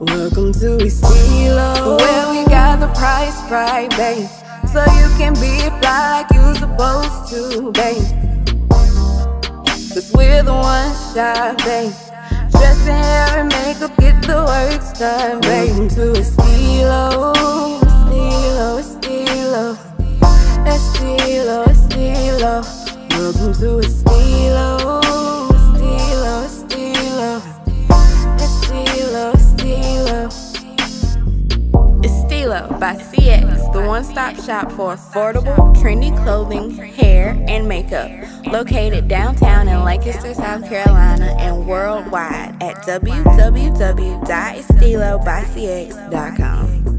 Welcome to Estilo, where we got the price right, babe, so you can be fly like you supposed to, babe. Cause we're the one shot, babe. Dress in hair and makeup, get the works done, babe. Welcome to Estilo, Estilo, Estilo, Estilo, Estilo. Welcome to Estilo, Estilo, Estilo, Estilo, Estilo. Estilo by CX, the one-stop shop for affordable, trendy clothing, hair, and makeup. Located downtown in Lancaster, South Carolina, and worldwide at www.estilobycx.com.